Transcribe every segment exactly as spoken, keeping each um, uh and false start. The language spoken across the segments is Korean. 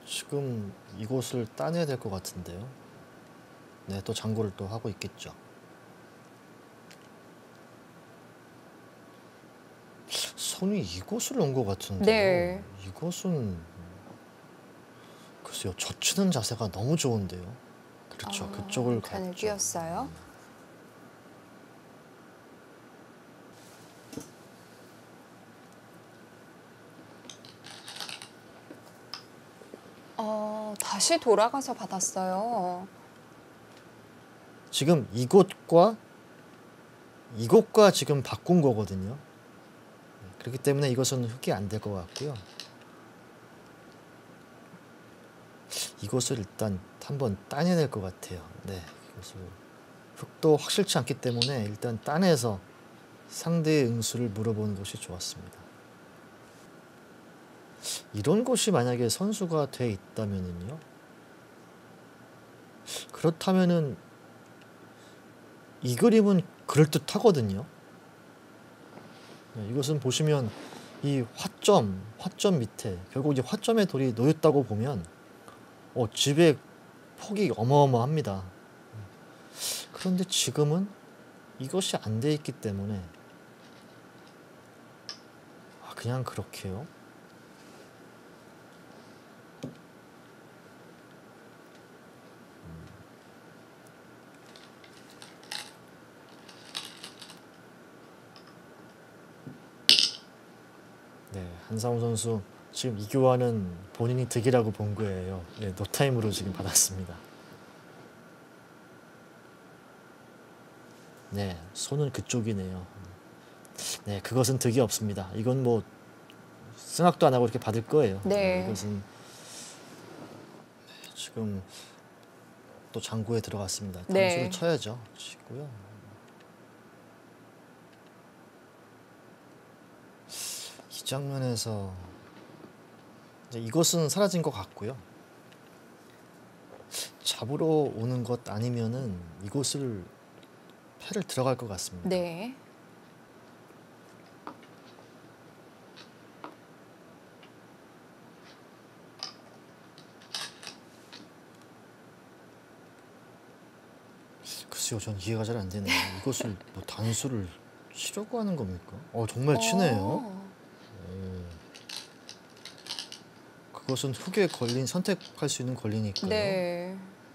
지금 이곳을 따내야 될 것 같은데요. 네, 또 장고를 또 하고 있겠죠. 손이 이곳을 온 것 같은데요. 네. 이곳은 글쎄요, 젖히는 자세가 너무 좋은데요. 그렇죠, 아, 그쪽을 간을 갔죠. 띄웠어요. 어, 다시 돌아가서 받았어요. 지금 이곳과 이곳과 지금 바꾼 거거든요. 그렇기 때문에 이것은 흙이 안 될 것 같고요. 이것을 일단 한번 따내야 될 것 같아요. 네, 이것을 흙도 확실치 않기 때문에 일단 따내서 상대의 응수를 물어보는 것이 좋았습니다. 이런 곳이 만약에 선수가 돼 있다면은요. 그렇다면은 이 그림은 그럴듯하거든요. 네, 이것은 보시면 이 화점, 화점 밑에 결국 이제 화점에 돌이 놓였다고 보면 어, 집의 폭이 어마어마합니다. 그런데 지금은 이것이 안 돼 있기 때문에 아, 그냥 그렇게요. 네, 한상우 선수 지금 이 교환은 본인이 득이라고 본 거예요. 네, 노타임으로 지금 받았습니다. 네, 손은 그쪽이네요. 네, 그것은 득이 없습니다. 이건 뭐 생각도 안 하고 이렇게 받을 거예요. 네. 네, 이것은 네, 지금 또 장구에 들어갔습니다. 단수를 네. 쳐야죠. 치고요. 이 장면에서 이제 이것은 사라진 것 같고요. 잡으러 오는 것 아니면은 이곳을 패를 들어갈 것 같습니다. 네. 글쎄요, 전 이해가 잘 안 되네요. 이것을 뭐 단수를 치려고 하는 겁니까? 어, 정말 치네요. 어, 오. 그것은 흙에 걸린 선택할 수 있는 권리니까요. 네.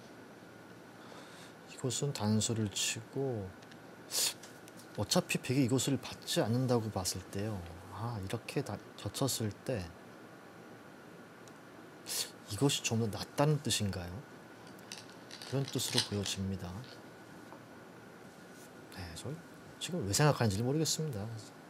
이것은 단수를 치고 어차피 백이 이것을 받지 않는다고 봤을 때요. 아, 이렇게 다 젖혔을 때 이것이 좀 더 낫다는 뜻인가요? 그런 뜻으로 보여집니다. 네, 저 지금 왜 생각하는지 모르겠습니다.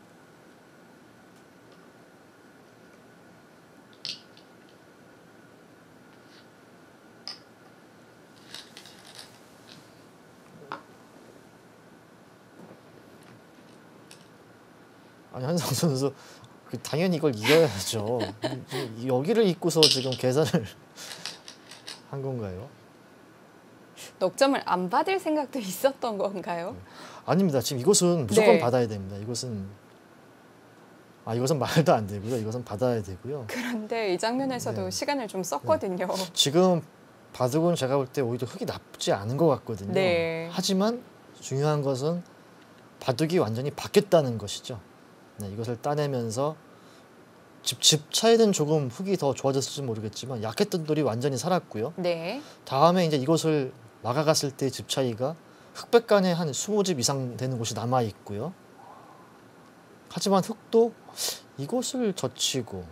아니, 한상 선수 그 당연히 이걸 이겨야죠. 이- 여기를 잊고서 지금 계산을 한 건가요? 넉 점을 안 받을 생각도 있었던 건가요? 아닙니다. 지금 이것은 무조건 네. 받아야 됩니다. 이것은 아 이것은 말도 안 되고요. 이것은 받아야 되고요. 그런데 이 장면에서도 네. 시간을 좀 썼거든요. 지금 바둑은 제가 볼 때 오히려 흙이 나쁘지 않은 것 같거든요. 네. 하지만 중요한 것은 바둑이 완전히 바뀌었다는 것이죠. 네, 이것을 따내면서 집, 집 차이는 조금 흙이 더 좋아졌을지 모르겠지만 약했던 돌이 완전히 살았고요. 네. 다음에 이제 이것을 막아갔을 때 집 차이가 흑백간에 한 이십 집 이상 되는 곳이 남아 있고요. 하지만 흑도 이곳을 젖히고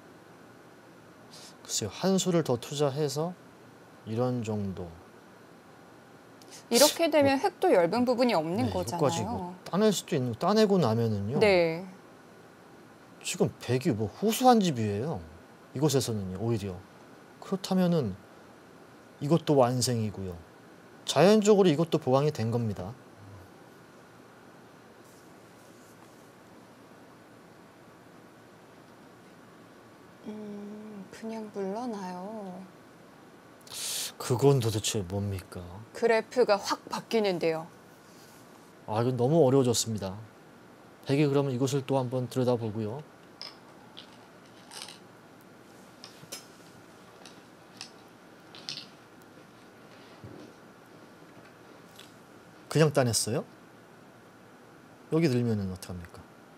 글쎄요, 한 수를 더 투자해서 이런 정도. 이렇게 되면 흙도 얇은 부분이 없는 네, 이것까지 거잖아요. 뭐 따낼 수도 있는 따내고 나면은요. 네. 지금 백이 뭐 후수한 집이에요. 이곳에서는요, 오히려. 그렇다면은 이것도 완승이고요. 자연적으로 이것도 보강이 된 겁니다. 음, 그냥 물러나요. 그건 도대체 뭡니까? 그래프가 확 바뀌는데요. 아, 이건 너무 어려워졌습니다. 백이 그러면 이것을 또 한번 들여다보고요. 그냥 따냈어요? 여기 들면은 어떡합니까?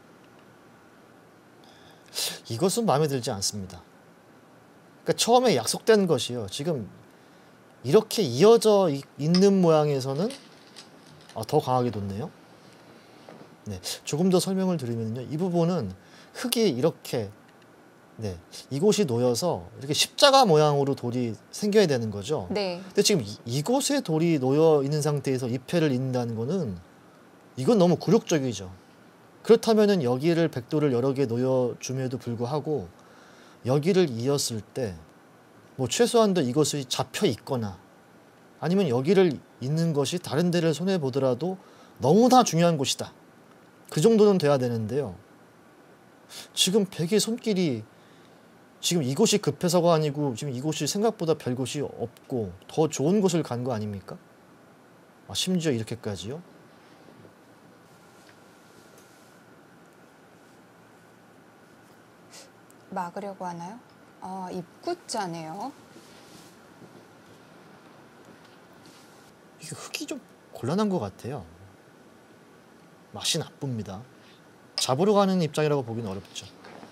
이것은 마음에 들지 않습니다. 그러니까 처음에 약속된 것이요. 지금 이렇게 이어져 이, 있는 모양에서는 아, 더 강하게 뒀네요. 네, 조금 더 설명을 드리면요. 이 부분은 흙이 이렇게 네, 이곳이 놓여서 이렇게 십자가 모양으로 돌이 생겨야 되는 거죠. 네. 근데 지금 이, 이곳에 돌이 놓여 있는 상태에서 잎회를 잇는다는 거는 이건 너무 굴욕적이죠. 그렇다면은 여기를 백도를 여러 개 놓여줌에도 불구하고 여기를 이었을 때 뭐 최소한도 이것이 잡혀 있거나 아니면 여기를 잇는 것이 다른 데를 손해 보더라도 너무나 중요한 곳이다. 그 정도는 돼야 되는데요. 지금 백의 손길이 지금 이곳이 급해서가 아니고 지금 이곳이 생각보다 별 곳이 없고 더 좋은 곳을 간 거 아닙니까? 아, 심지어 이렇게까지요? 막으려고 하나요? 아, 입구자네요. 이게 흙이 좀 곤란한 것 같아요. 맛이 나쁩니다. 잡으러 가는 입장이라고 보기는 어렵죠.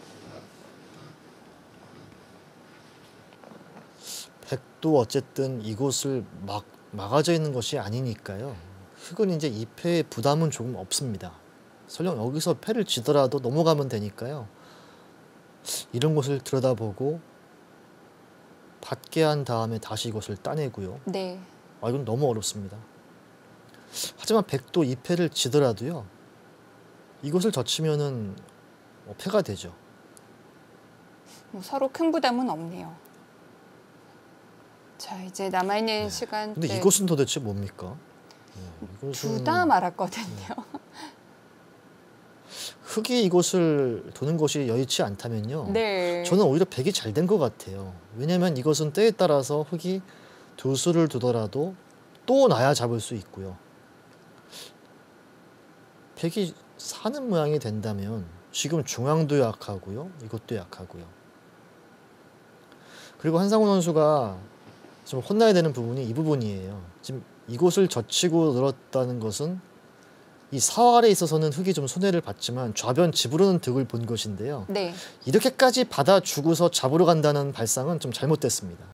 백도 어쨌든 이곳을 막 막아져 있는 것이 아니니까요. 흙은 이제 잎에 부담은 조금 없습니다. 설령 여기서 패를 지더라도 넘어가면 되니까요. 이런 곳을 들여다보고 받게 한 다음에 다시 이것을 따내고요. 네. 아, 이건 너무 어렵습니다. 하지만 백도 잎회를 지더라도요. 이것을 젖히면은 어, 패가 되죠. 뭐 서로 큰 부담은 없네요. 자, 이제 남아있는 네. 시간. 근데 네. 이것은 도대체 뭡니까? 네, 둘 이것은 다 말았거든요. 흙이 이곳을 도는 것이 여의치 않다면요. 네. 저는 오히려 백이 잘 된 것 같아요. 왜냐하면 이것은 때에 따라서 흙이 두 수를 두더라도 또 나야 잡을 수 있고요. 백이 사는 모양이 된다면 지금 중앙도 약하고요. 이것도 약하고요. 그리고 한상우 선수가 좀 혼나야 되는 부분이 이 부분이에요. 지금 이곳을 젖히고 늘었다는 것은 이 사활에 있어서는 흙이 좀 손해를 봤지만 좌변 집으로는 득을 본 것인데요. 네. 이렇게까지 받아주고서 잡으러 간다는 발상은 좀 잘못됐습니다.